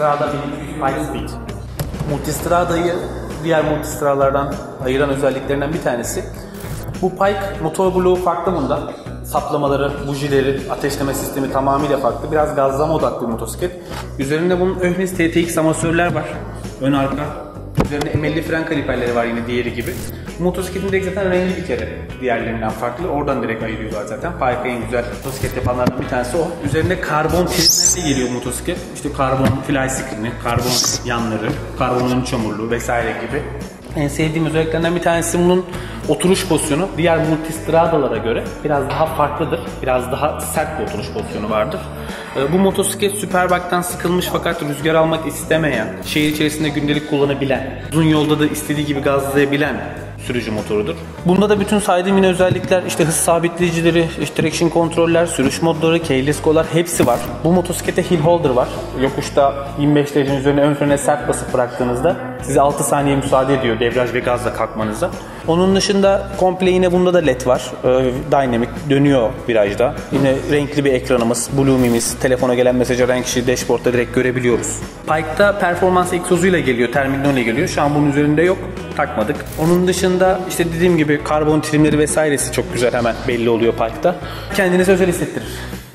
Multistrada 1200 High Speed. Multistrada'yı diğer multistradalardan ayıran özelliklerinden bir tanesi. Bu Pike motor bloğu farklı bunda. Saplamaları, bujileri, ateşleme sistemi tamamıyla farklı. Biraz gazlama odaklı bir motosiklet. Üzerinde bunun Öhlins TTX amatörler var. Ön arka. Üzerinde emelli fren kaliperleri var yine diğeri gibi. Bu motosikletin de zaten rengi bir kere diğerlerinden farklı. Oradan direkt ayırıyorlar zaten. Pike'ı en güzel motosiklet yapanlardan bir tanesi o. Üzerinde karbon trimlerle geliyor motosiklet. İşte karbon fly screen'i, karbon yanları, karbonun çamurluğu vesaire gibi. En sevdiğim özelliklerinden bir tanesi bunun oturuş pozisyonu. Diğer multistradalara göre biraz daha farklıdır. Biraz daha sert bir oturuş pozisyonu vardır. Bu motosiklet Superbike'dan sıkılmış fakat rüzgar almak istemeyen, şehir içerisinde gündelik kullanabilen, uzun yolda da istediği gibi gazlayabilen sürücü motorudur. Bunda da bütün saydığım yine özellikler, işte hız sabitleyicileri, işte traction kontroller, sürüş modları, keyless collar hepsi var. Bu motosiklette hill holder var. Yokuşta 25 derecenin üzerine ön frene sert basıp bıraktığınızda size 6 saniye müsaade ediyor debriyaj ve gazla kalkmanıza. Onun dışında komple yine bunda da led var. Dynamic dönüyor virajda. Yine renkli bir ekranımız, Blue'mi'miz, telefona gelen mesajı renk işi dashboard'da direkt görebiliyoruz. Pike'da performans egzozuyla geliyor, terminalle geliyor. Şu an bunun üzerinde yok, takmadık. Onun dışında işte dediğim gibi karbon trimleri vesairesi çok güzel, hemen belli oluyor Pike'da. Kendinize özel hissettirir.